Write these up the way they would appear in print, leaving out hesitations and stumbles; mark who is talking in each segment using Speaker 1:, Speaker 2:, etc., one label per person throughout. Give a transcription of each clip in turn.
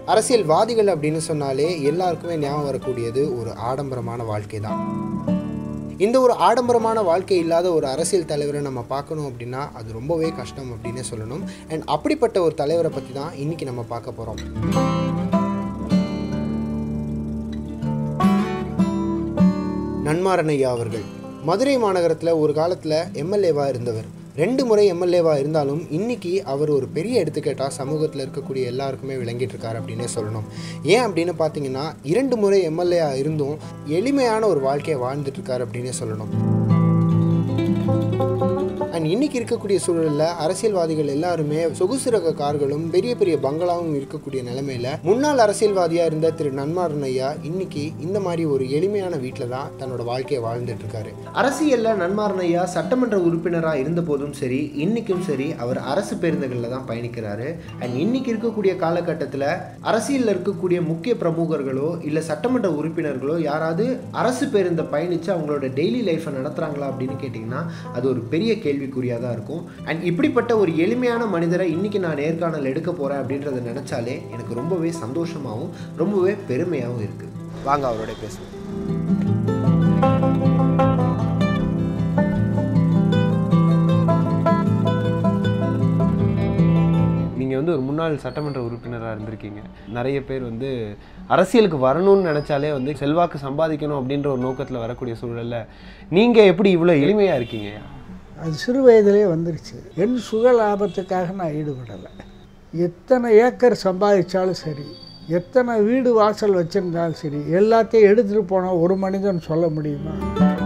Speaker 1: அரசியல்வாதிகள் அப்படின்னு சொன்னாலே எல்லாருக்குமே ஞாபகம் வரக்கூடியது ஒரு ஆடம்பரமான வாழ்க்கை தான். இந்த ஒரு ஆடம்பரமான வாழ்க்கை இல்லாத ஒரு அரசியல் தலைவரை நம்ம பார்க்கணும் அப்படின்னா அது ரொம்பவே கஷ்டம் அப்படின்னே சொல்லணும். அண்ட் அப்படிப்பட்ட ஒரு தலைவரை பற்றி தான் இன்னைக்கு நம்ம பார்க்க போகிறோம். நன்மாறன் ஐயா அவர்கள் மதுரை மாநகரத்தில் ஒரு காலத்தில் எம்எல்ஏவாக இருந்தவர். 2 முறை எம்எல்ஏவாக இருந்தாலும் இன்றைக்கி அவர் ஒரு பெரிய எடுத்துக்காட்டாக சமூகத்தில் இருக்கக்கூடிய எல்லாருக்குமே விளங்கிட்டு இருக்கார் அப்படின்னே சொல்லணும். ஏன் அப்படின்னு பார்த்தீங்கன்னா 2 முறை எம்எல்ஏவாக இருந்தும் எளிமையான ஒரு வாழ்க்கையை வாழ்ந்துட்டுருக்கார் அப்படின்னே சொல்லணும். அண்ட் இன்றைக்கி இருக்கக்கூடிய சூழலில் அரசியல்வாதிகள் எல்லாருமே சொகுசு ரக கார்களும் பெரிய பெரிய பங்களாவும் இருக்கக்கூடிய நிலைமையில் முன்னாள் அரசியல்வாதியாக இருந்த திரு நன்மாறன் ஐயா இன்னைக்கு இந்த மாதிரி ஒரு எளிமையான வீட்டில் தான் தன்னோட வாழ்க்கையை வாழ்ந்துட்டு இருக்காரு. அரசியலில் நன்மாறன் ஐயா சட்டமன்ற உறுப்பினராக இருந்த போதும் சரி, இன்னைக்கும் சரி அவர் அரசு பேருந்துகளில் தான் பயணிக்கிறாரு. அண்ட் இன்னைக்கு இருக்கக்கூடிய காலகட்டத்தில் அரசியலில் இருக்கக்கூடிய முக்கிய பிரமுகர்களோ இல்லை சட்டமன்ற உறுப்பினர்களோ யாராவது அரசு பேருந்தை பயணித்து அவங்களோட டெய்லி லைஃப்பை நடத்துகிறாங்களா அப்படின்னு கேட்டிங்கன்னா அது ஒரு பெரிய கேள்விக்குறியாக தான் இருக்கும். அண்ட் இப்படிப்பட்ட ஒரு எளிமையான மனிதரை இன்னைக்கு நான் நேர்காணல் எடுக்க போகிறேன் அப்படின்றத நினச்சாலே எனக்கு ரொம்பவே சந்தோஷமாகவும் ரொம்பவே பெருமையாகவும் இருக்குது. வாங்க அவரோட பேசுவோம்.
Speaker 2: நீங்கள் வந்து ஒரு முன்னாள் சட்டமன்ற உறுப்பினராக இருந்திருக்கீங்க. நிறைய பேர் வந்து அரசியலுக்கு வரணும்னு நினச்சாலே வந்து செல்வாக்கு சம்பாதிக்கணும் அப்படின்ற ஒரு நோக்கத்தில் வரக்கூடிய சூழலில் நீங்கள் எப்படி இவ்வளோ எளிமையாக இருக்கீங்க?
Speaker 3: அது சிறு வயதிலே வந்துருச்சு. என் சுக லாபத்துக்காக நான் ஈடுபடலை. எத்தனை ஏக்கர் சம்பாதிச்சாலும் சரி, எத்தனை வீடு வாசல் வச்சுருந்தாலும் சரி, எல்லாத்தையும் எடுத்துகிட்டு போனால் ஒரு மனிதன் சொல்ல முடியுமா?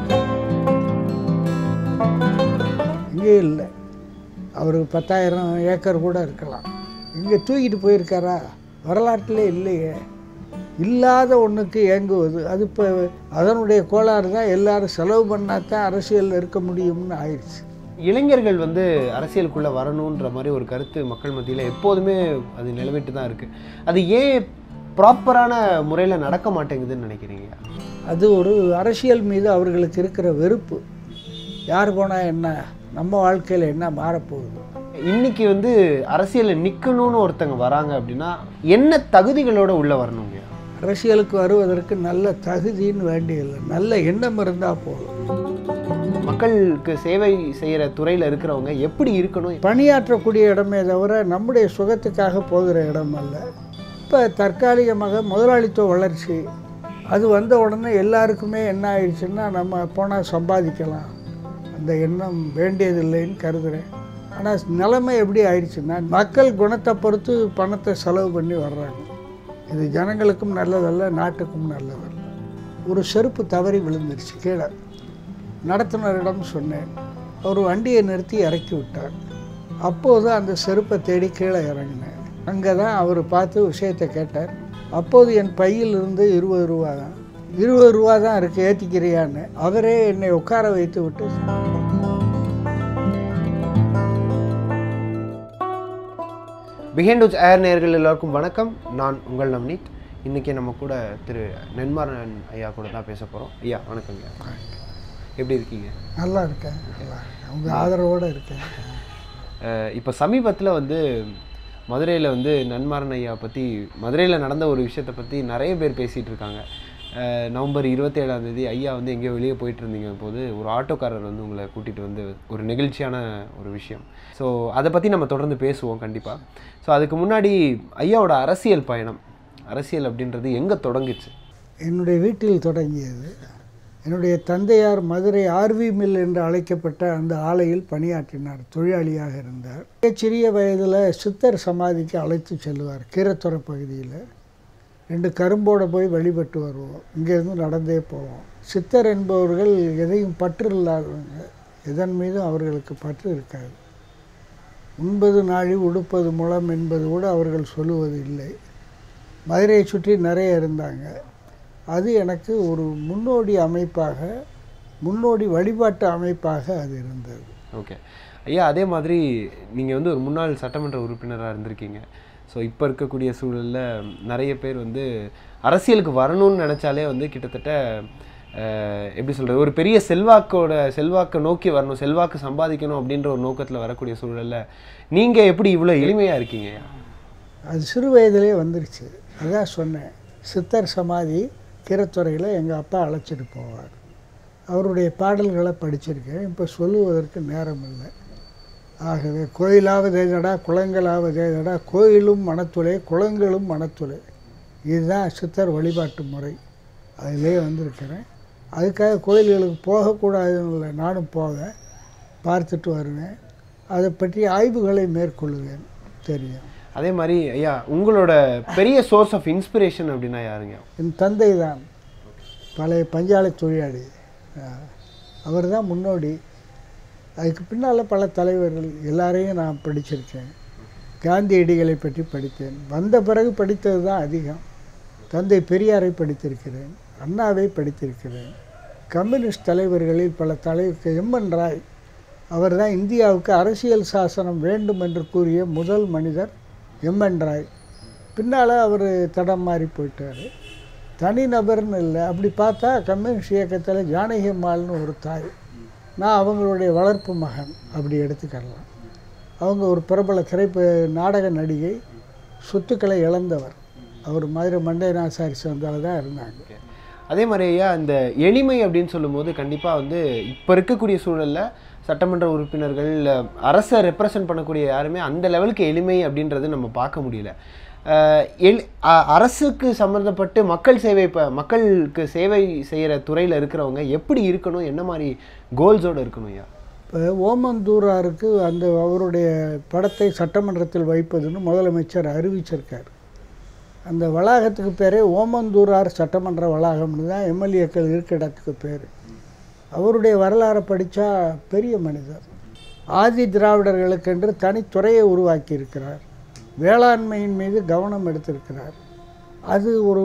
Speaker 3: இங்கே இல்லை. அவருக்கு 10,000 ஏக்கர் கூட இருக்கலாம். இங்கே தூக்கிட்டு போயிருக்காரா? வரலாற்றிலே இல்லையே. இல்லாத ஒன்றுக்கு ஏங்குவது அது இப்போ அதனுடைய கோளாறு தான். எல்லாரும் செலவு பண்ணால் தான் அரசியலில் இருக்க முடியும்னு ஆயிடுச்சு.
Speaker 2: இளைஞர்கள் வந்து அரசியலுக்குள்ளே வரணுன்ற மாதிரி ஒரு கருத்து மக்கள் மத்தியில் எப்போதுமே அது நிலவிட்டு தான் இருக்குது. அது ஏன் ப்ராப்பரான முறையில் நடக்க மாட்டேங்குதுன்னு நினைக்கிறீங்க?
Speaker 3: அது ஒரு அரசியல் மீது அவர்களுக்கு இருக்கிற வெறுப்பு. யார் போனால் என்ன, நம்ம வாழ்க்கையில் என்ன மாறப்போகுது?
Speaker 2: இன்னைக்கு வந்து அரசியலில் நிற்கணும்னு ஒருத்தங்க வராங்க அப்படின்னா என்ன தகுதிகளோடு உள்ளே வரணுங்க?
Speaker 3: அரசியலுக்கு வருவதற்கு நல்ல தகுதின்னு வேண்டியதில்லை, நல்ல எண்ணம் இருந்தால் போதும்.
Speaker 2: மக்களுக்கு சேவை செய்கிற துறையில் இருக்கிறவங்க எப்படி இருக்கணும்?
Speaker 3: பணியாற்றக்கூடிய இடமே தவிர நம்முடைய சுகத்துக்காக போகிற இடம் அல்ல. இப்போ தற்காலிகமாக முதலாளித்துவ வளர்ச்சி அது வந்த உடனே எல்லாருக்குமே என்ன ஆயிடுச்சுன்னா நம்ம போனால் சம்பாதிக்கலாம், அந்த எண்ணம் வேண்டியதில்லைன்னு கருதுகிறேன். ஆனால் நிலைமை எப்படி ஆயிடுச்சுன்னா மக்கள் குணத்தை பொறுத்து பணத்தை செலவு பண்ணி வர்றாங்க. இது ஜனங்களுக்கும் நல்லதல்ல, நாட்டுக்கும் நல்லதல்ல. ஒரு செருப்பு தவறி விழுந்துருச்சு கீழே. நடத்துனரிடம் சொன்னேன். அவர் வண்டியை நிறுத்தி இறக்கி விட்டார். அப்போது அந்த செருப்பை தேடி கீழே இறங்கினேன். அங்கே தான் அவர் பார்த்து விஷயத்தை கேட்டார். அப்போது என் பையில் இருந்து 20 ரூபா தான். 20 ரூபா தான் இருக்குது, ஏற்றிக்கிறியான்னு. அவரே என்னை உட்கார வைத்து விட்டு
Speaker 2: பிஹைண்ட் வுட்ஸ் ஏர் நேயர்கள் எல்லாருக்கும் வணக்கம். நான் உங்கள் நவநீத். இன்றைக்கி நம்ம கூட திரு நன்மாறன் ஐயா கூட தான் பேச போகிறோம். ஐயா வணக்கங்க. எப்படி இருக்கீங்க?
Speaker 3: நல்லா இருக்கேன். உங்கள் ஆதரவோடு இருக்கேன்.
Speaker 2: இப்போ சமீபத்தில் வந்து மதுரையில் வந்து நன்மாறன் ஐயா பற்றி, மதுரையில் நடந்த ஒரு விஷயத்தை பற்றி நிறைய பேர் பேசிகிட்டு இருக்காங்க. நவம்பர் 27 ஐயா வந்து எங்கேயோ வெளியே போயிட்டு இருந்தீங்க போது ஒரு ஆட்டோக்காரர் வந்து உங்களை கூட்டிகிட்டு வந்து ஒரு நெகிழ்ச்சியான ஒரு விஷயம். ஸோ அதை பற்றி நம்ம தொடர்ந்து பேசுவோம் கண்டிப்பாக. ஸோ அதுக்கு முன்னாடி ஐயாவோட அரசியல் பயணம், அரசியல் அப்படின்றது எங்கே தொடங்கிச்சு?
Speaker 3: என்னுடைய வீட்டில் தொடங்கியது. என்னுடைய தந்தையார் மதுரை ஆர்வி மில் என்று அழைக்கப்பட்ட அந்த ஆலையில் பணியாற்றினார், தொழிலாளியாக இருந்தார். சிறிய வயதில் சித்தர் சமாதிக்கு அழைத்து செல்வார். கீரத்துறை பகுதியில் 2 கரும்போடு போய் வழிபட்டு வருவோம். இங்கேருந்து நடந்தே போவோம். சித்தர் என்பவர்கள் எதையும் பற்று இல்லாதவங்க, எதன் மீதும் அவர்களுக்கு பற்று இருக்காது. உண்பது நாழி உடுப்பது முளம் என்பது கூட அவர்கள் சொல்லுவது இல்லை. மதுரையை சுற்றி நிறைய இருந்தாங்க. அது எனக்கு ஒரு முன்னோடி அமைப்பாக, முன்னோடி வழிபாட்டு அமைப்பாக அது இருந்தது.
Speaker 2: ஓகே ஐயா, அதே மாதிரி நீங்கள் வந்து ஒரு முன்னாள் சட்டமன்ற உறுப்பினராக இருந்திருக்கீங்க. ஸோ இப்போ இருக்கக்கூடிய சூழலில் நிறைய பேர் வந்து அரசியலுக்கு வரணும்னு நினச்சாலே வந்து கிட்டத்தட்ட எப்படி சொல்கிறது, ஒரு பெரிய செல்வாக்கை நோக்கி வரணும், செல்வாக்கு சம்பாதிக்கணும் அப்படின்ற ஒரு நோக்கத்தில் வரக்கூடிய சூழலில் நீங்கள் எப்படி இவ்வளோ எளிமையாக இருக்கீங்க?
Speaker 3: அது சிறு வயதிலே வந்துருச்சு. அதான் சொன்னேன், சித்தர் சமாதி கீரத்துறையில் எங்கள் அப்பா அழைச்சிட்டு போவார். அவருடைய பாடல்களை படிச்சிருக்கேன். இப்போ சொல்லுவதற்கு நேரம் இல்லை. ஆகவே கோயிலாவது ஏதடா குளங்களாவது ஏதடா, கோயிலும் மனத்துளை குளங்களும் மனத்துளை, இதுதான் சித்தர் வழிபாட்டு முறை. அதிலே வந்திருக்கிறேன். அதுக்காக கோயில்களுக்கு போகக்கூடாதுன்னு இல்லை, நானும் போவேன், பார்த்துட்டு வருவேன், அதை பற்றி ஆய்வுகளை மேற்கொள்ளுவேன், தெரியும்.
Speaker 2: அதே மாதிரி ஐயா உங்களோட பெரிய சோர்ஸ் ஆஃப் இன்ஸ்பிரேஷன் அப்படின்னா யாருங்க?
Speaker 3: என் தந்தை தான், பழைய பஞ்சாலை தொழிலாளி. அவர் தான் முன்னோடி. அதுக்கு பின்னால் பல தலைவர்கள் எல்லாரையும் நான் படிச்சிருக்கேன். காந்தியடிகளை பற்றி படித்தேன். வந்த பிறகு படித்தது தான் அதிகம். தந்தை பெரியாரை படித்திருக்கிறேன், அண்ணாவை படித்திருக்கிறேன். கம்யூனிஸ்ட் தலைவர்களில் பல தலைவர் எம்என் ராய், அவர் தான் இந்தியாவுக்கு அரசியல் சாசனம் வேண்டும் என்று கூறிய முதல் மனிதர் எம்என் ராய். பின்னால் அவர் தடம் மாறி போயிட்டார். தனிநபர்னு இல்லை. அப்படி பார்த்தா கம்யூனிஸ்ட் இயக்கத்தில் ஜானகி அம்மாள்னு ஒரு தாய், நான் அவங்களுடைய வளர்ப்பு மகன் அப்படி எடுத்துக்கலாம். அவங்க ஒரு பிரபல நாடக நடிகை, சொத்துக்களை இழந்தவர். அவர் மதுரை மண்டையநாசாரி சந்தால தான் இருந்தாங்க.
Speaker 2: அதே மாதிரி ஐயா இந்த எளிமை அப்படின்னு சொல்லும்போது கண்டிப்பாக வந்து இப்போ இருக்கக்கூடிய சூழலில் சட்டமன்ற உறுப்பினர்கள் அரசை ரெப்ரசன்ட் பண்ணக்கூடிய யாருமே அந்த லெவலுக்கு எளிமை அப்படின்றது நம்ம பார்க்க முடியல. அரசுக்கு சம்மந்தப்பட்டு மக்களுக்கு சேவை செய்கிற துறையில் இருக்கிறவங்க எப்படி இருக்கணும், என்ன மாதிரி கோல்ஸோடு இருக்கணும் ஐயா?
Speaker 3: இப்போ ஓமந்தூராருக்கு அந்த அவருடைய படத்தை சட்டமன்றத்தில் வைப்பதுன்னு முதலமைச்சர் அறிவிச்சிருக்கார். அந்த வளாகத்துக்கு பேரே ஓமந்தூரார் சட்டமன்ற வளாகம்னு தான் எம்எல்ஏக்கள் இருக்க இடத்துக்கு பேர். அவருடைய வரலாறை படித்தா பெரிய மனிதர். ஆதி திராவிடர்களுக்கென்று தனித்துறையை உருவாக்கி இருக்கிறார். வேளாண்மையின் மீது கவனம் எடுத்திருக்கிறார். அது ஒரு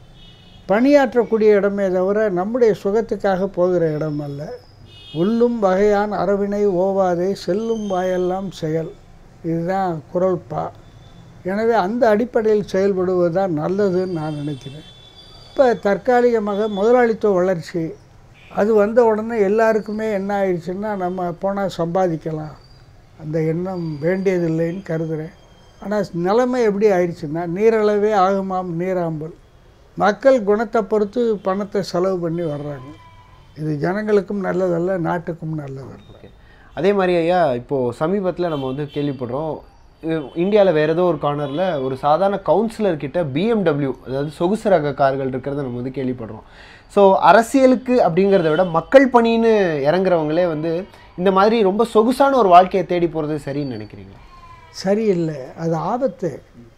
Speaker 3: பணியாற்றக்கூடிய இடமே தவிர நம்முடைய சுகத்துக்காக போகிற இடம் அல்ல. உள்ளும் வகையான் அரவினை ஓவாதே செல்லும் வாயெல்லாம் செயல், இதுதான் குறள்பா. எனவே அந்த அடிப்படையில் செயல்படுவது தான் நல்லதுன்னு நான் நினைக்கிறேன். இப்போ தற்காலிகமாக முதலாளித்துவ வளர்ச்சி அது வந்த உடனே எல்லாருக்குமே என்ன ஆயிடுச்சுன்னா, நம்ம போனால் சம்பாதிக்கலாம், அந்த எண்ணம் வேண்டியதில்லைன்னு கருதுகிறேன். ஆனால் நிலைமை எப்படி ஆயிடுச்சுன்னா, நீரளவே ஆகுமாம் நீராம்பல். மக்கள் குணத்தை பொறுத்து பணத்தை செலவு பண்ணி வர்றாங்க. இது ஜனங்களுக்கும் நல்லதல்ல, நாட்டுக்கும் நல்லதல்ல.
Speaker 2: ஓகே. அதே மாதிரி ஐயா இப்போது சமீபத்தில் நம்ம வந்து கேள்விப்படுறோம், இந்தியாவில் வேறு ஏதோ ஒரு கார்னரில் ஒரு சாதாரண கவுன்சிலர்கிட்ட BMW அதாவது சொகுசு ரக கார்கள் இருக்கிறத நம்ம வந்து கேள்விப்படுறோம். ஸோ அரசியலுக்கு அப்படிங்கிறத விட மக்கள் பணின்னு இறங்குறவங்களே வந்து இந்த மாதிரி ரொம்ப சொகுசான ஒரு வாழ்க்கையை தேடி போகிறது சரின்னு நினைக்கிறீங்களா?
Speaker 3: சரியில்லை, அது ஆபத்து.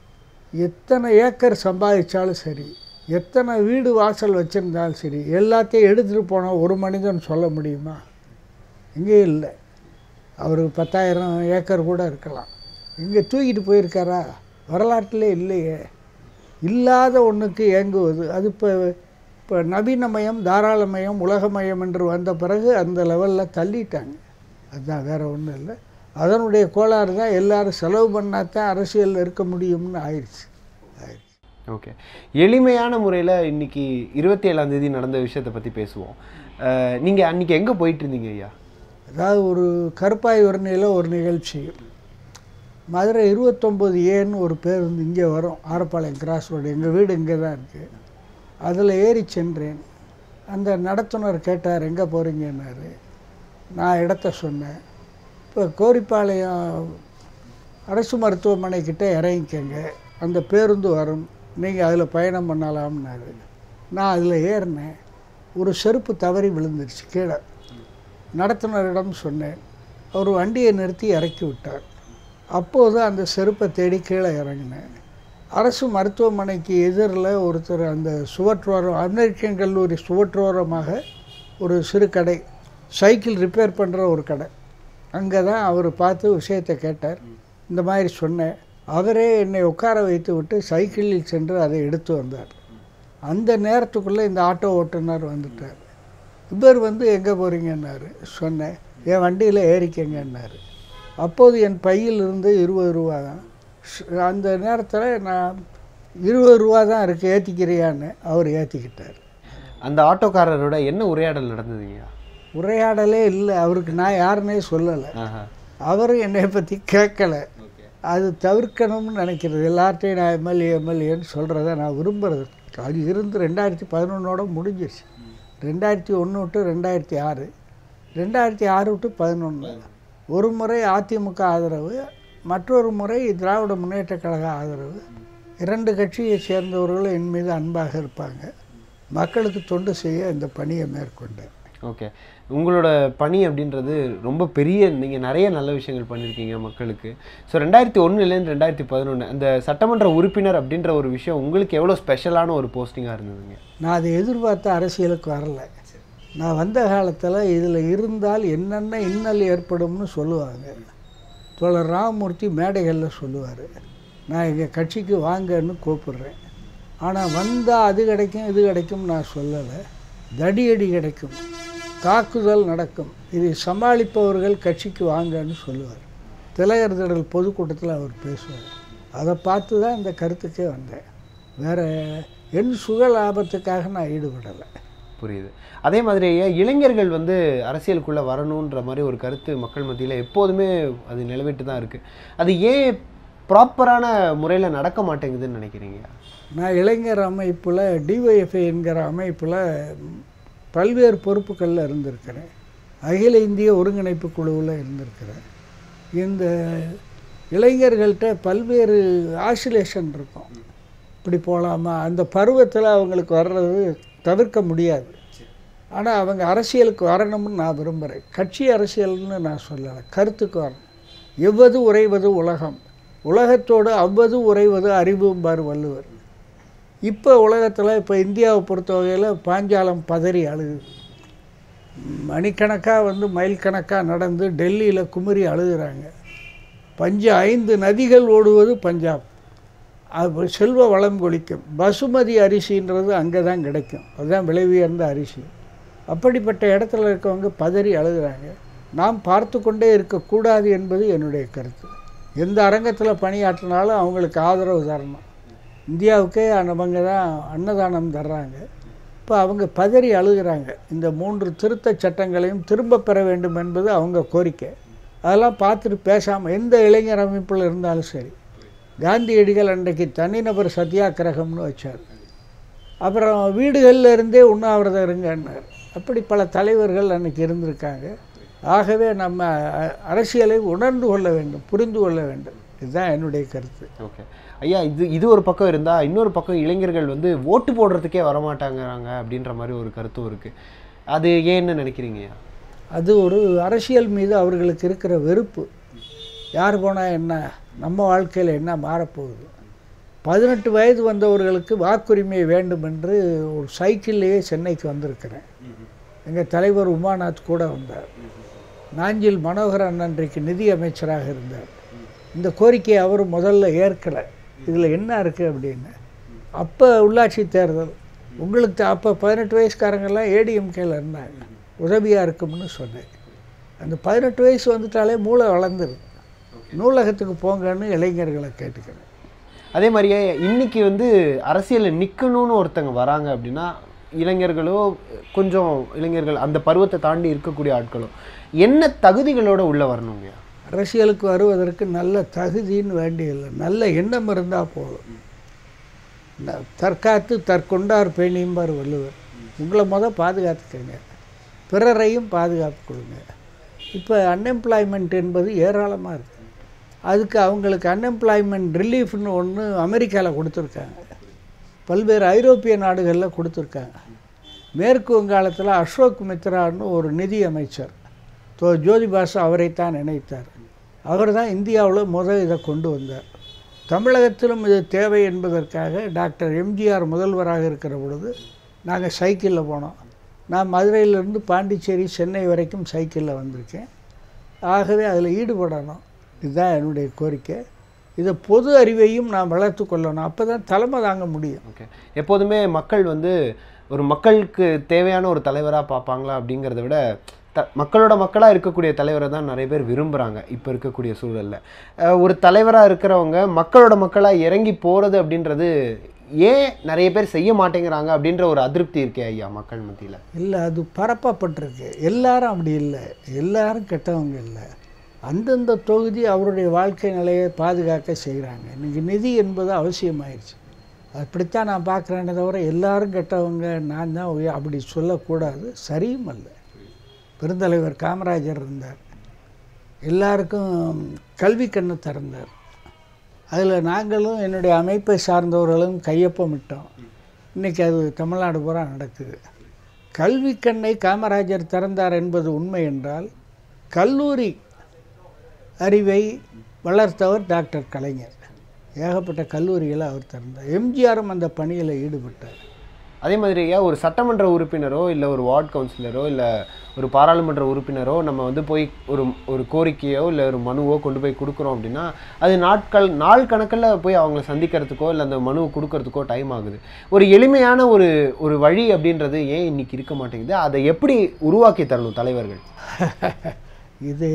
Speaker 3: எத்தனை ஏக்கர் சம்பாதிச்சாலும் சரி, எத்தனை வீடு வாசல் வச்சுருந்தாலும் சரி, எல்லாத்தையும் எடுத்துகிட்டு போனால் ஒரு மனிதன் சொல்ல முடியுமா? இங்கே இல்லை. அவருக்கு 10,000 ஏக்கர் கூட இருக்கலாம். இங்கே தூக்கிட்டு போயிருக்காரா? வரலாற்றிலே இல்லையே. இல்லாத ஒன்றுக்கு ஏங்குவது அது இப்போ நவீனமயம், தாராளமயம், உலகமயம் என்று வந்த பிறகு அந்த லெவலில் தள்ளிட்டாங்க. அதுதான், வேறு ஒன்றும் இல்லை. அதனுடைய கோளாறு தான் எல்லாரும் செலவு பண்ணால் தான் அரசியலில் இருக்க முடியும்னு ஆயிடுச்சு.
Speaker 2: ஓகே. எளிமையான முறையில் இன்றைக்கி 27ஆம் தேதி நடந்த விஷயத்தை பற்றி பேசுவோம். நீங்கள் அன்றைக்கி எங்கே போயிட்டு இருந்தீங்க ஐயா?
Speaker 3: அதாவது ஒரு கருப்பாய் வர்ணியில் ஒரு நிகழ்ச்சி, மதுரை 29A ஒரு பேருந்து இங்கே வரும், ஆரப்பாளையம் கிராஸ் ரோடு, எங்கள் வீடு இங்கே தான் இருக்குது. அதில் ஏறி சென்றேன். அந்த நடத்துனர் கேட்டார், எங்கே போகிறீங்கன்னாரு. நான் இடத்த சொன்னேன். இப்போ கோரிப்பாளையம் அரசு மருத்துவமனைக்கிட்ட இறங்கிக்கங்க, அந்த பேருந்து வரும், நீங்கள் அதில் பயணம் பண்ணலாம்னாரு. நான் அதில் ஏறினேன். ஒரு செருப்பு தவறி விழுந்துருச்சு கீழே. நடத்துனரிடம் சொன்னேன். அவர் வண்டியை நிறுத்தி இறக்கி விட்டார். அப்போது அந்த செருப்பை தேடி கீழே இறங்கினேன். அரசு மருத்துவமனைக்கு எதிரில் ஒருத்தர் அந்த சுவற்றோரம், அமெரிக்கன் கல்லூரி சுவற்றோரமாக ஒரு சிறு கடை, சைக்கிள் ரிப்பேர் பண்ணுற ஒரு கடை, அங்கே தான் அவர் பார்த்து விஷயத்தை கேட்டார். இந்த மாதிரி சொன்னேன். அவரே என்னை உட்கார வைத்து விட்டு சைக்கிளில் சென்று அதை எடுத்து வந்தார். அந்த நேரத்துக்குள்ளே இந்த ஆட்டோ ஓட்டுநர் வந்துட்டார். இவர் வந்து எங்கே போகிறீங்கன்னாரு. சொன்னேன், என் வண்டியில் ஏறிக்கங்கன்னாரு. அப்போது என் பையில் இருந்து 20 ரூபா தான். அந்த நேரத்தில் நான் 20 ரூபா தான் இருக்குது, ஏற்றிக்கிறியான்னு. அவர் ஏற்றிக்கிட்டார்.
Speaker 2: அந்த ஆட்டோக்காரரோட என்ன உரையாடல் நடந்ததுங்க?
Speaker 3: உரையாடலே இல்லை. அவருக்கு நான் யாருன்னே சொல்லலை. அவரும் என்னை பற்றி கேட்கலை. அது தவிர்க்கணும்னு நினைக்கிறது. எல்லார்ட்டையும் நான் எம்எல்ஏன்னு சொல்கிறத நான் விரும்புகிறது. அது இருந்து 2011 முடிஞ்சிருச்சு. 2001 டு 2006, 2006 டு 2011 ஒரு முறை அதிமுக ஆதரவு, மற்றொரு முறை திராவிட முன்னேற்ற கழக ஆதரவு. 2 கட்சியை சேர்ந்தவர்களும் என் மீது அன்பாக இருப்பாங்க. மக்களுக்கு தொண்டு செய்ய இந்த பணியை மேற்கொண்டேன்.
Speaker 2: ஓகே, உங்களோட பணி அப்படின்றது ரொம்ப பெரிய, நீங்கள் நிறைய நல்ல விஷயங்கள் பண்ணியிருக்கீங்க மக்களுக்கு. ஸோ 2001லேருந்து 2011 அந்த சட்டமன்ற உறுப்பினர் அப்படின்ற ஒரு விஷயம் உங்களுக்கு எவ்வளோ ஸ்பெஷலான ஒரு போஸ்டிங்காக இருந்ததுங்க?
Speaker 3: நான் அதை எதிர்பார்த்த அரசியலுக்கு வரலை. நான் வந்த காலத்தில் இதில் இருந்தால் என்னென்ன இன்னல் ஏற்படும்னு சொல்லுவாங்க. தோழர் ராமமூர்த்தி மேடைகளில் சொல்லுவார், நான் எங்கள் கட்சிக்கு வாங்கன்னு கூப்பிடுறேன். ஆனால் வந்தால் அது கிடைக்கும் இது கிடைக்கும் நான் சொல்லலை. தடியடி கிடைக்கும், தாக்குதல் நடக்கும், இதை சமாளிப்பவர்கள் கட்சிக்கு வாங்கன்னு சொல்லுவார். திலகர் திடல் பொதுக்கூட்டத்தில் அவர் பேசுவார். அதை பார்த்து தான் இந்த கருத்துக்கே வந்தேன். வேறு என் சுக லாபத்துக்காக நான் ஈடுபடலை.
Speaker 2: புரியுது. அதே மாதிரியே இளைஞர்கள் வந்து அரசியலுக்குள்ளே வரணுன்ற மாதிரி ஒரு கருத்து மக்கள் மத்தியில் எப்போதுமே அது நிலவிட்டு தான் இருக்குது. அது ஏன் ப்ராப்பரான முறையில் நடக்க மாட்டேங்குதுன்னு நினைக்கிறீங்க?
Speaker 3: நான் இளைஞர் அமைப்பில் டிஒய்எஃப்ஐ என்கிற அமைப்பில் பல்வேறு பொறுப்புகளில் இருந்திருக்கிறேன். அகில இந்திய ஒருங்கிணைப்பு குழுவில் இருந்திருக்கிறேன். இந்த இளைஞர்கள்ட்ட பல்வேறு ஆசிலேஷன் இருக்கும். இப்படி போகலாமா, அந்த பருவத்தில் அவங்களுக்கு வர்றது தவிர்க்க முடியாது. ஆனால் அவங்க அரசியலுக்கு வரணும்னு நான் விரும்புகிறேன். கட்சி அரசியல்னு நான் சொல்லலை, கருத்துக்கு வரணும். எவ்வது உறைவது உலகம், உலகத்தோடு அவ்வது உறைவது அறிவும்பார் வள்ளுவர். இப்போ உலகத்தில் இப்போ இந்தியாவை பொறுத்த வகையில் பாஞ்சாலம் பதறி அழுகுது. மணிக்கணக்காக மைல் கணக்காக நடந்து டெல்லியில் குமரி அழுகுறாங்க. 5 நதிகள் ஓடுவது பஞ்சாப். அது செல்வ வளம் கொளிக்கும். பசுமதி அரிசின்றது அங்கே தான் கிடைக்கும், அதுதான் விலை உயர்ந்த அரிசி. அப்படிப்பட்ட இடத்துல இருக்கவங்க பதறி அழுகுறாங்க. நாம் பார்த்து கொண்டே இருக்கக்கூடாது என்பது என்னுடைய கருத்து. எந்த அரங்கத்தில் பணியாற்றினாலும் அவங்களுக்கு ஆதரவு தரணும். இந்தியாவுக்கே அவங்க தான் அன்னதானம் தர்றாங்க. இப்போ அவங்க பதறி அழுகிறாங்க. இந்த 3 திருத்தச் சட்டங்களையும் திரும்ப பெற வேண்டும் என்பது அவங்க கோரிக்கை. அதெல்லாம் பார்த்துட்டு பேசாமல் எந்த இளைஞர் அமைப்பில் இருந்தாலும் சரி. காந்தியடிகள் அன்றைக்கு தனிநபர் சத்தியாகிரகம்னு வச்சார். அப்புறம் வீடுகளில் இருந்தே உண்ணாவிரதம் இருங்கன்னார். அப்படி பல தலைவர்கள் அன்றைக்கி இருந்திருக்காங்க. ஆகவே நம்ம அரசியலை உணர்ந்து கொள்ள வேண்டும், புரிந்து கொள்ள வேண்டும். இதுதான் என்னுடைய கருத்து.
Speaker 2: ஓகே ஐயா, இது ஒரு பக்கம் இருந்தால் இன்னொரு பக்கம் இளைஞர்கள் வந்து ஓட்டு போடுறதுக்கே வரமாட்டாங்கிறாங்க அப்படின்ற மாதிரி ஒரு கருத்தும் இருக்குது. அது ஏன்னு நினைக்கிறீங்க?
Speaker 3: அது ஒரு அரசியல் மீது அவர்களுக்கு இருக்கிற வெறுப்பு. யார் போனால் என்ன, நம்ம வாழ்க்கையில் என்ன மாறப்போகுது. 18 வயது வந்தவர்களுக்கு வாக்குரிமை வேண்டும் என்று ஒரு சைக்கிள்லேயே சென்னைக்கு வந்திருக்கிறேன். எங்கள் தலைவர் உமாநாத் கூட வந்தார். நாஞ்சில் மனோகரன் அன்றைக்கு நிதி அமைச்சராக இருந்தார். இந்த கோரிக்கையை அவர் முதல்ல ஏற்கலை. இதில் என்ன இருக்குது அப்படின்னு. அப்போ உள்ளாட்சி தேர்தல் உங்களுக்கு அப்போ 18 வயசுக்காரங்கெல்லாம் ஏடிஎம்கேல இருந்தாங்க, உதவியாக இருக்கும்னு சொன்னேன். அந்த 18 வயசு வந்துட்டாலே மூளை வளர்ந்துருது. நூலகத்துக்கு போங்கன்னு இளைஞர்களை கேட்டுக்கிறேன்.
Speaker 2: அதே மாதிரியே இன்றைக்கி வந்து அரசியலில் நிற்கணும்னு ஒருத்தங்க வராங்க அப்படின்னா இளைஞர்களோ கொஞ்சம் இளைஞர்கள் அந்த பருவத்தை தாண்டி இருக்கக்கூடிய ஆட்களும் என்ன தகுதிகளோடு உள்ளே வரணுங்க?
Speaker 3: அரசியலுக்கு வருவதற்கு நல்ல தகுதின்னு வேண்டியதில்லை, நல்ல எண்ணம் இருந்தால் போதும். தற்காத்து தற்கொண்டார் பேணியும்பார் வள்ளுவர். உங்களை பாதுகாத்துக்கங்க, பிறரையும் பாதுகாப்பு கொடுங்க. இப்போ அன்எம்ப்ளாய்மெண்ட் என்பது ஏராளமாக இருக்குது. அதுக்கு அவங்களுக்கு அன்எம்ப்ளாய்மெண்ட் ரிலீஃப்னு ஒன்று அமெரிக்காவில் கொடுத்துருக்காங்க, பல்வேறு ஐரோப்பிய நாடுகளில் கொடுத்துருக்காங்க. மேற்கு வங்காளத்தில் அசோக் மித்ரான்னு ஒரு நிதி அமைச்சர், ஜோதிபாசு அவரைத்தான் நினைத்தார். அவர் தான் இந்தியாவில் இதை கொண்டு வந்தார். தமிழகத்திலும் இது தேவை என்பதற்காக டாக்டர் எம்ஜிஆர் முதல்வராக இருக்கிற பொழுது நாங்கள் சைக்கிளில் போனோம். நான் மதுரையிலேருந்து பாண்டிச்சேரி சென்னை வரைக்கும் சைக்கிளில் வந்திருக்கேன். ஆகவே அதில் ஈடுபடணும், இதுதான் என்னுடைய கோரிக்கை. இதை பொது அறிவையும் நான் வளர்த்து கொள்ளணும், அப்போ தான் தலைமை தாங்க முடியும்.
Speaker 2: ஓகே, எப்போதுமே மக்கள் வந்து ஒரு மக்களுக்கு தேவையான ஒரு தலைவராக பார்ப்பாங்களா அப்படிங்கிறத விட மக்களோட மக்களாக இருக்கக்கூடிய தலைவரை தான் நிறைய பேர் விரும்புகிறாங்க இப்போ இருக்கக்கூடிய சூழலில். ஒரு தலைவராக இருக்கிறவங்க மக்களோட மக்களாக இறங்கி போகிறது அப்படின்றது ஏன் நிறைய பேர் செய்ய மாட்டேங்கிறாங்க அப்படின்ற ஒரு அதிருப்தி இருக்கே ஐயா மக்கள் மத்தியில்?
Speaker 3: இல்லை, அது பரப்பப்பட்டிருக்கு. எல்லாரும் அப்படி இல்லை, எல்லாரும் கெட்டவங்க இல்லை. அந்தந்த தொகுதி அவருடைய வாழ்க்கை நிலையை பாதுகாக்க செய்கிறாங்க. இன்றைக்கி நிதி என்பது அவசியமாயிருச்சு. அப்படித்தான் நான் பார்க்குறேனே தவிர எல்லாரும் கெட்டவங்க நான் தான் அப்படி சொல்லக்கூடாது, சரியும் அல்ல. பெருந்தலைவர் காமராஜர் இருந்தார், எல்லாருக்கும் கல்வி கண்ணு திறந்தார். அதில் நாங்களும் என்னுடைய அமைப்பை சார்ந்தவர்களும் கையொப்பமிட்டோம். இன்றைக்கி அது தமிழ்நாடு பூரா நடக்குது. கல்வி கண்ணை காமராஜர் திறந்தார் என்பது உண்மை என்றால், கல்லூரி அறிவை வளர்த்தவர் டாக்டர் கலைஞர். ஏகப்பட்ட கல்லூரிகளை அவர் திறந்தார். எம்ஜிஆரும் அந்த பணியில் ஈடுபட்டார்.
Speaker 2: அதே மாதிரியா ஒரு சட்டமன்ற உறுப்பினரோ இல்லை ஒரு வார்டு கவுன்சிலரோ இல்லை ஒரு பாராளுமன்ற உறுப்பினரோ நம்ம வந்து போய் ஒரு கோரிக்கையோ இல்லை ஒரு மனுவோ கொண்டு போய் கொடுக்குறோம் அப்படின்னா அது நாள் கணக்கில் போய் அவங்கள சந்திக்கிறதுக்கோ இல்லை அந்த மனுவை கொடுக்கறதுக்கோ டைம் ஆகுது. ஒரு எளிமையான ஒரு வழி அப்படின்றது ஏன் இன்னைக்கு இருக்க மாட்டேங்குது? அதை எப்படி உருவாக்கி தரணும் தலைவர்கள்?
Speaker 3: இது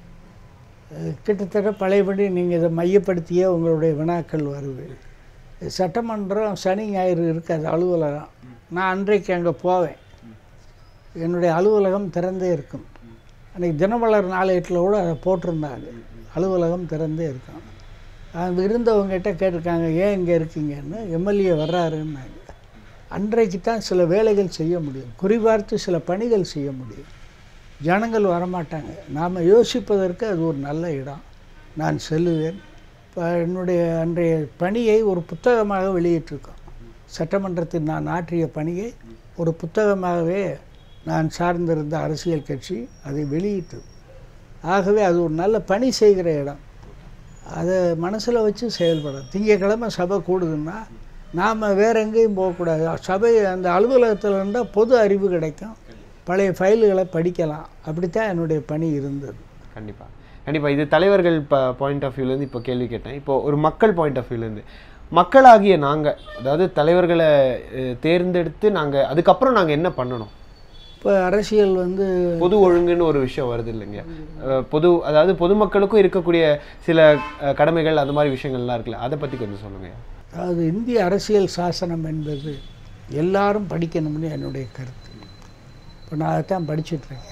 Speaker 3: கிட்டத்தட்ட பழையபடி நீங்கள் இதை மையப்படுத்தியே உங்களுடைய வினாக்கள் வருது. சட்டமன்றம் சனி ஞாயிறு இருக்காது, அலுவலகம். நான் அன்றைக்கு அங்கே போவேன், என்னுடைய அலுவலகம் திறந்தே இருக்கும். அன்றைக்கி தினமலர் நாளேட்டில் கூட அதை போட்டிருந்தாங்க, அலுவலகம் திறந்தே இருக்கும். அங்கே இருந்தவங்ககிட்ட கேட்டிருக்காங்க, ஏன் இங்கே இருக்கீங்கன்னு. எம்எல்ஏ வர்றாருன்னாங்க. அன்றைக்கு தான் சில வேலைகள் செய்ய முடியும், குறிபார்த்து சில பணிகள் செய்ய முடியும். ஜனங்கள் வரமாட்டாங்க. நாம் யோசிப்பதற்கு அது ஒரு நல்ல இடம். நான் செல்லுவேன். இப்போ என்னுடைய அன்றைய பணியை ஒரு புத்தகமாக வெளியிட்டிருக்கோம். சட்டமன்றத்தில் நான் ஆற்றிய பணியை ஒரு புத்தகமாகவே நான் சார்ந்திருந்த அரசியல் கட்சி அதை வெளியிட்டது. ஆகவே அது ஒரு நல்ல பணி செய்கிற இடம். அதை மனசில் வச்சு செயல்படும். திங்கக்கிழமை சபை கூடுதுன்னா நாம் வேறு எங்கேயும் போகக்கூடாது. சபை அந்த அலுவலகத்தில் இருந்தால் பொது அறிவு கிடைக்கும், பழைய ஃபைல்களை படிக்கலாம். அப்படித்தான் என்னுடைய பணி இருந்தது.
Speaker 2: கண்டிப்பாக கண்டிப்பாக. இது தலைவர்கள் பாயிண்ட் ஆஃப் வியூலேருந்து இப்போ கேள்வி கேட்டேன். இப்போது ஒரு மக்கள் பாயிண்ட் ஆஃப் வியூலேருந்து, மக்களாகிய நாங்கள், அதாவது தலைவர்களை தேர்ந்தெடுத்து நாங்கள் அதுக்கப்புறம் நாங்கள் என்ன பண்ணணும்?
Speaker 3: இப்போ அரசியல் வந்து
Speaker 2: பொது ஒழுங்குன்னு ஒரு விஷயம் வருது இல்லைங்க. அதாவது பொதுமக்களுக்கும் இருக்கக்கூடிய சில கடமைகள், அந்த மாதிரி விஷயங்கள்லாம் இருக்குல்ல, அதை பற்றி கொஞ்சம் சொல்லுங்கள்.
Speaker 3: அதாவது இந்திய அரசியல் சாசனம் என்பது எல்லாரும் படிக்கணும்னு என்னுடைய கருத்து. இப்போ நான் அதைத்தான் படிச்சுட்ருக்கேன்.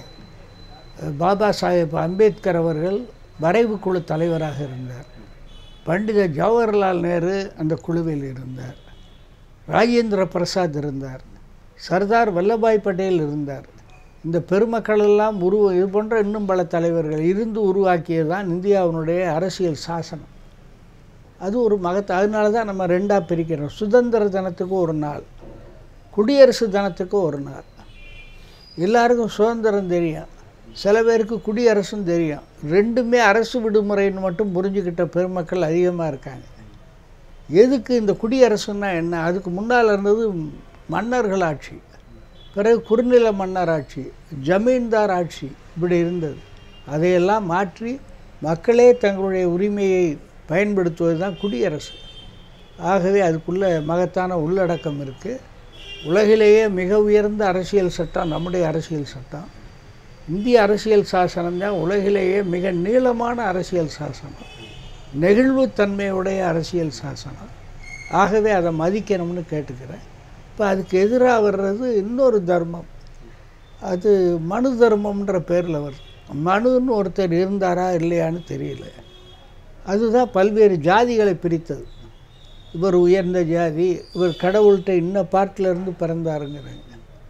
Speaker 3: பாபா சாஹேப் அம்பேத்கர் அவர்கள் வரைவு குழு தலைவராக இருந்தார். பண்டித ஜவஹர்லால் நேரு அந்த குழுவில் இருந்தார். ராஜேந்திர பிரசாத் இருந்தார். சர்தார் வல்லபாய் பட்டேல் இருந்தார். இந்த பெருமக்களெல்லாம் இது போன்ற இன்னும் பல தலைவர்கள் இருந்து உருவாக்கியது தான் இந்தியாவினுடைய அரசியல் சாசனம். அது ஒரு அதனால தான் நம்ம ரெண்டாக பிரிக்கிறோம். சுதந்திர தினத்துக்கு ஒரு நாள், குடியரசு தினத்துக்கு ஒரு நாள். எல்லாருக்கும் சுதந்திரம் தெரியும், சில பேருக்கு குடியரசும் தெரியும். ரெண்டுமே அரசு விடுமுறைன்னு மட்டும் புரிஞ்சுக்கிட்ட பெருமக்கள் அதிகமாக இருக்காங்க. எதுக்கு இந்த குடியரசுன்னா என்ன? அதுக்கு முன்னால் இருந்தது மன்னர்கள் ஆட்சி, பிறகு குறுநில மன்னர் ஆட்சி, ஜமீன்தார் ஆட்சி, இப்படி இருந்தது. அதையெல்லாம் மாற்றி மக்களே தங்களுடைய உரிமையை பயன்படுத்துவது தான் குடியரசு. ஆகவே அதுக்குள்ளே மகத்தான உள்ளடக்கம் இருக்குது. உலகிலேயே மிக உயர்ந்த அரசியல் சட்டம் நம்முடைய அரசியல் சட்டம். இந்திய அரசியல் சாசனம் தான் உலகிலேயே மிக நீளமான அரசியல் சாசனம், நெகிழ்வுத்தன்மையுடைய அரசியல் சாசனம். ஆகவே அதை மதிக்கணும்னு கேட்டுக்கிறேன். இப்போ அதுக்கு எதிராக வர்றது இன்னொரு தர்மம், அது மனு தர்மம்ன்ற பேரில் வருது. மனுன்னு ஒருத்தர் இருந்தாரா இல்லையான்னு தெரியல. அதுதான் பல்வேறு ஜாதிகளை பிரித்தது. இவர் உயர்ந்த ஜாதி, இவர் கடவுள்கிட்ட இன்ன பாட்டிலேருந்து பிறந்தாருங்கிறாங்க.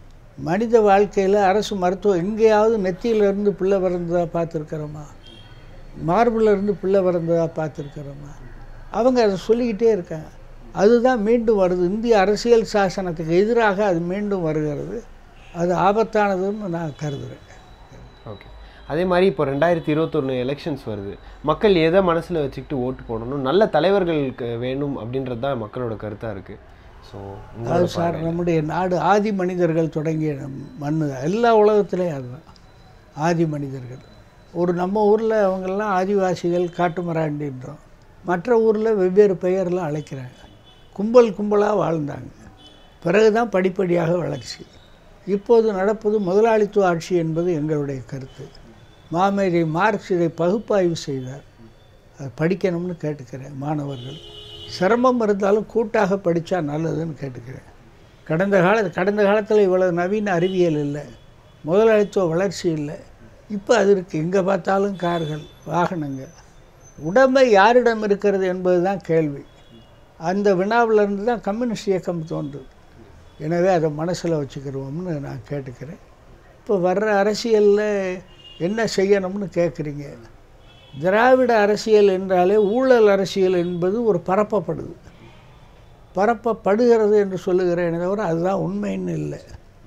Speaker 3: மனித வாழ்க்கையில் அரசு மருத்துவம் எங்கேயாவது நெத்தியிலேருந்து பிள்ளை பிறந்ததாக பார்த்துருக்குறோமா? மார்பிலேருந்து பிள்ளை பிறந்ததாக பார்த்துருக்குறோமா? அவங்க அதை சொல்லிக்கிட்டே இருக்காங்க. அதுதான் மீண்டும் வருது. இந்திய அரசியல் சாசனத்துக்கு எதிராக அது மீண்டும் வருகிறது. அது ஆபத்தானதுன்னு நான் கருதுகிறேன்.
Speaker 2: ஓகே. அதே மாதிரி இப்போ 2021 எலெக்ஷன்ஸ் வருது. மக்கள் எதை மனசில் வச்சுக்கிட்டு ஓட்டு போடணும், நல்ல தலைவர்களுக்கு வேணும் அப்படின்றது தான் மக்களோட கருத்தாக இருக்குது. ஸோ
Speaker 3: அது சார், நம்முடைய நாடு ஆதி மனிதர்கள் தொடங்கிய மண்ணு, எல்லா உலகத்துலேயும் அதுதான் ஆதி மனிதர்கள். நம்ம ஊரில் அவங்கெல்லாம் ஆதிவாசிகள், காட்டுமராண்டின்றோம். மற்ற ஊரில் வெவ்வேறு பெயர்லாம் அழைக்கிறாங்க. கும்பல் கும்பலாக வாழ்ந்தாங்க. பிறகு தான் படிப்படியாக வளர்ச்சி. இப்போது நடப்பது முதலாளித்துவ ஆட்சி என்பது எங்களுடைய கருத்து. மாமேதை மார்க்ஸ் இதை பகுப்பாய்வு செய்தார். அதை படிக்கணும்னு கேட்டுக்கிறேன். மாணவர்கள் சிரமம் இருந்தாலும் கூட்டாக படித்தா நல்லதுன்னு கேட்டுக்கிறேன். கடந்த காலத்தில் இவ்வளவு நவீன அறிவியல் இல்லை, முதலாளித்துவ வளர்ச்சி இல்லை. இப்போ அது இருக்குது. எங்கே பார்த்தாலும் கார்கள், வாகனங்கள். உடைமை யாரிடம் இருக்கிறது என்பது தான் கேள்வி. அந்த வினாவிலிருந்து தான் கம்யூனிஸ்ட் இயக்கம் தோன்றுது. எனவே அதை மனசில் வச்சுக்கிறோம்னு நான் கேட்டுக்கிறேன். இப்போ வர்ற அரசியலில் என்ன செய்யணும்னு கேட்குறீங்க. திராவிட அரசியல் என்றாலே ஊழல் அரசியல் என்பது ஒரு பரப்பப்படுகிறது என்று சொல்லுகிறேன் தவிர அதுதான் உண்மைன்னு இல்லை.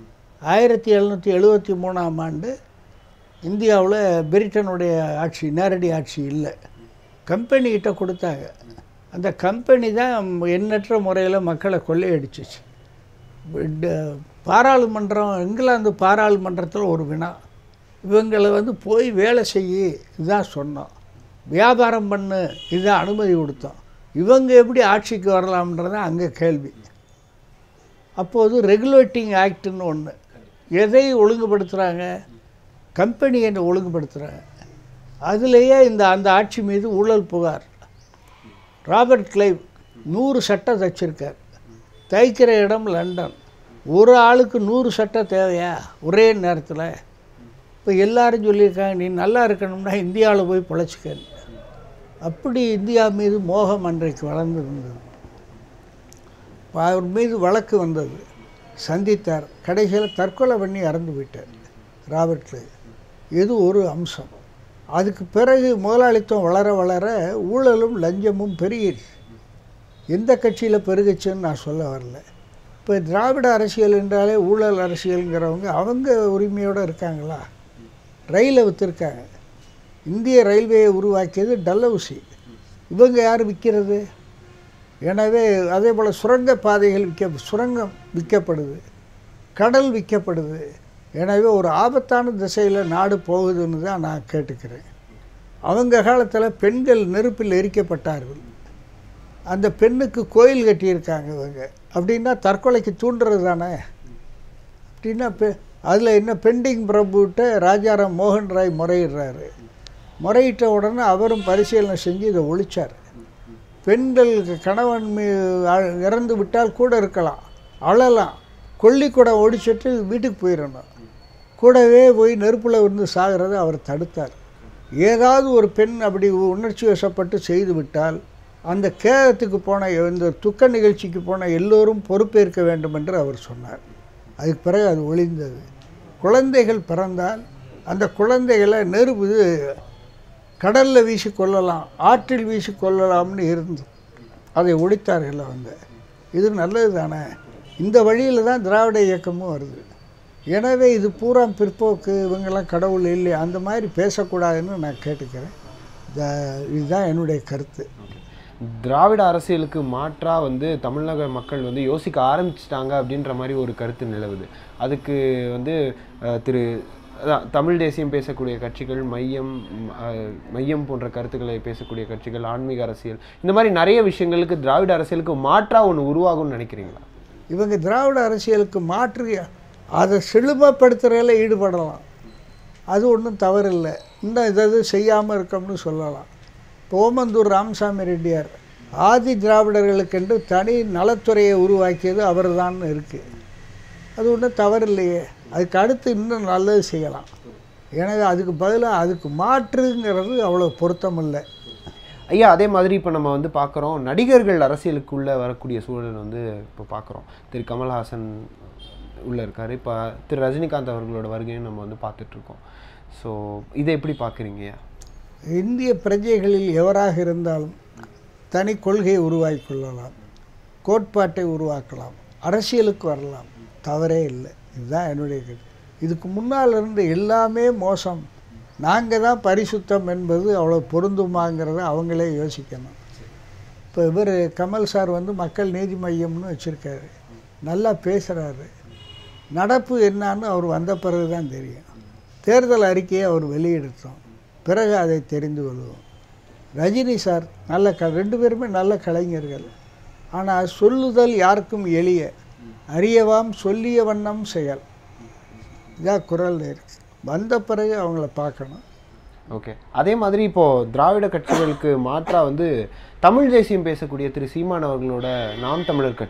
Speaker 3: 1773ஆம் ஆண்டு இந்தியாவில் பிரிட்டனுடைய ஆட்சி, நேரடி ஆட்சி இல்லை, கம்பெனிகிட்ட கொடுத்தாங்க. அந்த கம்பெனி தான் எண்ணற்ற முறையில் மக்களை கொள்ளையடிச்சிச்சு. பாராளுமன்றம், இங்கிலாந்து பாராளுமன்றத்தில் ஒரு வினா, இவங்களை போய் வேலை செய்ய இதுதான் சொன்னோம், வியாபாரம் பண்ணு இதுதான் அனுமதி கொடுத்தோம், இவங்க எப்படி ஆட்சிக்கு வரலாம்ன்றது அங்கே கேள்வி. அப்போது ரெகுலேட்டிங் ஆக்டுன்னு ஒன்று, எதை ஒழுங்குபடுத்துகிறாங்க, கம்பெனியை ஒழுங்குபடுத்துகிறாங்க. அதுலேயே அந்த ஆட்சி மீது ஊழல் புகார். ராபர்ட் கிளைவ் 100 சட்டை தைச்சிருக்கார். தைக்கிற இடம் லண்டன். ஒரு ஆளுக்கு 100 சட்டை தேவையா ஒரே நேரத்தில்? இப்போ எல்லாரும் சொல்லியிருக்காங்க, நீ நல்லா இருக்கணும்னா இந்தியாவில் போய் பிழைச்சிக்க. அப்படி இந்தியா மீது மோகம் அன்றைக்கு வளர்ந்துருந்தது. அவர் மீது வழக்கு வந்தது, சந்தித்தார், கடைசியில் தற்கொலை பண்ணி இறந்து போயிட்டார் ராபர்ட் கிளைவ். இது ஒரு அம்சம். அதுக்கு பிறகு முதலாளித்துவம் வளர வளர ஊழலும் லஞ்சமும் பெருகிடுச்சு. எந்த கட்சியில் பெருகுச்சுன்னு நான் சொல்ல வரல. இப்போ திராவிட அரசியல் என்றாலே ஊழல் அரசியலுங்கிறவங்க அவங்க உரிமையோடு இருக்காங்களா? ரயிலை விற்றுருக்காங்க. இந்திய ரயில்வேயை உருவாக்கியது டல்ஹவுசி. இவங்க யார் விற்கிறது? எனவே அதே போல் சுரங்க பாதைகள் சுரங்கம் விற்கப்படுது, கடல் விற்கப்படுது. எனவே ஒரு ஆபத்தான திசையில் நாடு போகுதுன்னு தான் நான் கேட்டுக்கிறேன். அவங்க காலத்தில் பெண்கள் நெருப்பில் எரிக்கப்பட்டார்கள். அந்த பெண்ணுக்கு கோயில் கட்டியிருக்காங்க இவங்க. அப்படின்னா தற்கொலைக்கு தூண்டுறது தானே. அப்படின்னா அதில் என்ன, பெண்டிங் பிரபுகிட்ட ராஜாராம் மோகன் ராய் முறையிடுறாரு. முறையிட்ட உடனே அவரும் பரிசீலனை செஞ்சு இதை ஒழிச்சார். பெண்களுக்கு கணவன் இறந்து விட்டால் கூட இருக்கலாம், அழலாம், கொல்லிக்கூடம் ஒடிச்சிட்டு வீட்டுக்கு போயிடணும். கூடவே போய் நெருப்பில் வந்து சாகிறத அவர் தடுத்தார். ஏதாவது ஒரு பெண் அப்படி உணர்ச்சி வசப்பட்டு செய்து விட்டால் அந்த கேதத்துக்கு போன, இந்த துக்க நிகழ்ச்சிக்கு போன எல்லோரும் பொறுப்பேற்க வேண்டும் என்று அவர் சொன்னார். அதுக்கு பிறகு அது ஒழிந்தது. குழந்தைகள் பிறந்தால் அந்த குழந்தைகளை நெருப்பு கடலில் வீசி கொள்ளலாம், ஆற்றில் வீசி கொள்ளலாம்னு இருந்து அதை ஒழித்தார்கள் அவங்க. இது நல்லது தானே. இந்த வழியில் தான் திராவிட இயக்கமும் வருது. எனவே இது பூரா பிற்போக்கு, இவங்கெல்லாம் கடவுள் இல்லை, அந்த மாதிரி பேசக்கூடாதுன்னு நான் கேட்டுக்கிறேன். இதுதான் என்னுடைய கருத்து.
Speaker 2: திராவிட அரசியலுக்கு மாற்றாக தமிழக மக்கள் யோசிக்க ஆரம்பிச்சிட்டாங்க அப்படின்ற மாதிரி ஒரு கருத்து நிலவுது. அதுக்கு திரு தமிழ் தேசியம் பேசக்கூடிய கட்சிகள், மையம் போன்ற கருத்துக்களை பேசக்கூடிய கட்சிகள், ஆன்மீக அரசியல், இந்த மாதிரி நிறைய விஷயங்களுக்கு திராவிட அரசியலுக்கு மாற்றாக ஒன்று உருவாகும்னு நினைக்கிறீங்களா?
Speaker 3: இவங்க திராவிட அரசியலுக்கு மாற்று அதை செழுமைப்படுத்துறதில் ஈடுபடலாம், அது ஒன்றும் தவறில்லை. இன்னும் இதை செய்யாமல் இருக்கோம்னு சொல்லலாம். ஓமந்தூர் ராமசாமி ரெட்டியார் ஆதி திராவிடர்களுக்கென்று தனி நலத்துறையை உருவாக்கியது அவர் தான் இருக்குது. அது ஒன்றும் தவறில்லையே. அதுக்கு அடுத்து இன்னும் நல்லது செய்யலாம். எனவே அதுக்கு பதிலாக அதுக்கு மாற்றுங்கிறது அவ்வளோ பொருத்தமில்லை.
Speaker 2: ஐயா, அதே மாதிரி இப்போ நம்ம பார்க்குறோம், நடிகர்கள் அரசியலுக்குள்ளே வரக்கூடிய சூழல் இப்போ பார்க்குறோம். திரு கமல்ஹாசன் உள்ளே இருக்கார். இப்போ திரு ரஜினிகாந்த் அவர்களோட வருகையும் நம்ம பார்த்துட்ருக்கோம். ஸோ இதை எப்படி பார்க்குறீங்க?
Speaker 3: இந்திய பிரஜைகளில் எவராக இருந்தாலும் தனி கொள்கையை உருவாக்கி கொள்ளலாம், கோட்பாட்டை உருவாக்கலாம், அரசியலுக்கு வரலாம், தவறே இல்லை. இதுதான் என்னுடைய கருத்து. இதுக்கு முன்னால் இருந்து எல்லாமே மோசம், நாங்கள் தான் பரிசுத்தம் என்பது அவ்வளோ பொருந்துமாங்கிறத அவங்களே யோசிக்கணும். இப்போ இவர் கமல் சார் மக்கள் நீதி மையம்னு வச்சுருக்காரு, நல்லா பேசுகிறாரு. நடப்பு என்னான்னு அவர் வந்த பிறகு தான் தெரியும். தேர்தல் அறிக்கையை அவர் வெளியிடுத்தோம், பிறகு அதை தெரிந்து கொள்வோம். ரஜினி சார் நல்ல ரெண்டு பேருமே நல்ல கலைஞர்கள். ஆனால் சொல்லுதல் யாருக்கும் எளிய, அறியவாம் சொல்லிய வண்ணம் செயல், இதான் குரல் இருக்கு. வந்த பிறகு அவங்கள பார்க்கணும்.
Speaker 2: ஓகே. அதே மாதிரி இப்போது திராவிட கட்சிகளுக்கு மாற்றாக தமிழ் தேசியம் பேசக்கூடிய திரு சீமான் அவர்களோட நாம் தமிழர் கட்சி.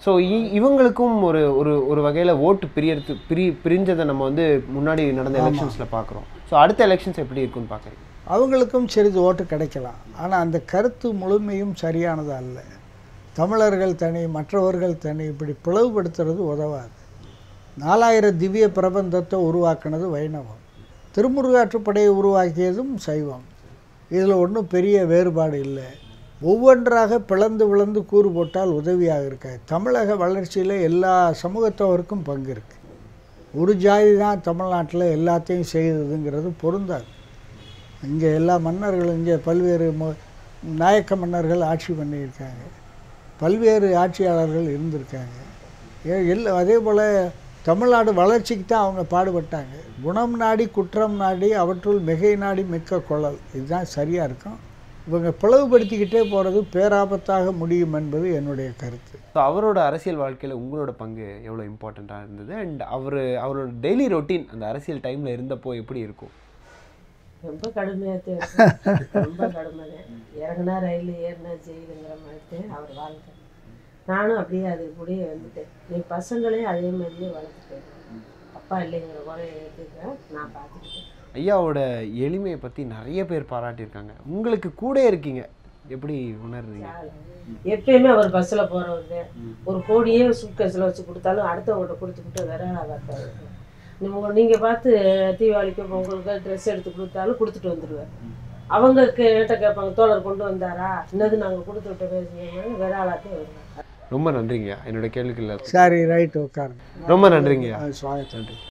Speaker 2: ஸோ இவங்களுக்கும் ஒரு ஒரு ஒரு வகையில் ஓட்டு பிரிஞ்சதை நம்ம வந்து முன்னாடி நடந்த எலெக்ஷன்ஸில் பார்க்குறோம். ஸோ அடுத்த எலெக்ஷன்ஸ் எப்படி இருக்குன்னு பார்க்குறீங்க?
Speaker 3: அவங்களுக்கும் சிறிது ஓட்டு கிடைக்கலாம். ஆனால் அந்த கருத்து முழுமையும் சரியானது அல்ல. தமிழர்கள் தனி, மற்றவர்கள் தனி, இப்படி பிளவுபடுத்துறது உதவாது. 4000 திவ்ய பிரபந்தத்தை உருவாக்குனது வைணவம், திருமுருகாற்றுப்படையை உருவாக்கியதும் சைவம். இதில் ஒன்றும் பெரிய வேறுபாடு இல்லை. ஒவ்வொன்றாக பிளந்து விளந்து கூறு போட்டால் உதவியாக இருக்காது. தமிழக வளர்ச்சியில் எல்லா சமூகத்தவருக்கும் பங்கு இருக்குது. ஒரு ஜாதி தான் தமிழ்நாட்டில் எல்லாத்தையும் செய்ததுங்கிறது பொருந்தாது. இங்கே எல்லா மன்னர்களும், இங்கே பல்வேறு நாயக்க மன்னர்கள் ஆட்சி பண்ணியிருக்காங்க, பல்வேறு ஆட்சியாளர்கள் இருந்திருக்காங்க. அதே போல் தமிழ்நாடு வளர்ச்சிக்கு தான் அவங்க பாடுபட்டாங்க. குணம் நாடி குற்றம் நாடி அவற்றுள் மிகை நாடி மிக்க கொள்ளல், இதுதான் சரியாக இருக்கும். இவங்க பிளவுபடுத்திக்கிட்டே போகிறது பேராபத்தாக முடியும் என்பது என்னுடைய கருத்து.
Speaker 2: ஸோ அவரோட அரசியல் வாழ்க்கையில் உங்களோட பங்கு எவ்வளோ இம்பார்ட்டண்ட்டாக இருந்தது? அண்ட் அவரோட டெய்லி ரொட்டீன் அந்த அரசியல் டைமில் இருந்தப்போ எப்படி இருக்கும்?
Speaker 4: ரொம்ப கடுமையாக இருக்கும். ரொம்ப கடுமையாக இறங்குனா ரயில், ஏறினா ஜெயிலுங்கிற மாதிரி அவர் வாழ்க்கை. நானும் அப்படியே அது கூடயே வந்துட்டேன். நீ பசங்களையும் அதே மாதிரியே வளர்த்துட்டேன். அப்பா இல்லைங்கிற குறைய ஏற்றுக்க நான் பார்த்துக்கிட்டேன்.
Speaker 2: ஐயாவோட எளிமையை பற்றி நிறைய பேர் பாராட்டியிருக்காங்க. உங்களுக்கு கூட இருக்கீங்க, எப்படி உணர்றீங்க?
Speaker 4: எப்பயுமே அவர் பஸ்ஸில் போகிறவங்க ஒரு கோடியே சூட்கேஸில் வச்சு கொடுத்தாலும் அடுத்தவங்கள்ட்ட கொடுத்துக்கிட்டு வேற பார்த்தாரு. நீங்கள் பார்த்து தீபாவளிக்கு பொங்கலுக்கு ட்ரெஸ் எடுத்து கொடுத்தாலும் கொடுத்துட்டு வந்துடுவார். அவங்க கேட்ட கேட்பாங்க, தோழர் கொண்டு வந்தாரா, இன்னது நாங்கள் கொடுத்து விட்ட பேசுங்க, வேற ஆளாத்தையும் வருவாங்க.
Speaker 2: ரொம்ப நன்றிங்க. என்னோட கேள்விக்கு இல்லை.
Speaker 3: சரி, ரைட், உட்காருங்க.
Speaker 2: ரொம்ப நன்றிங்க.
Speaker 3: சுவாகத்தம்.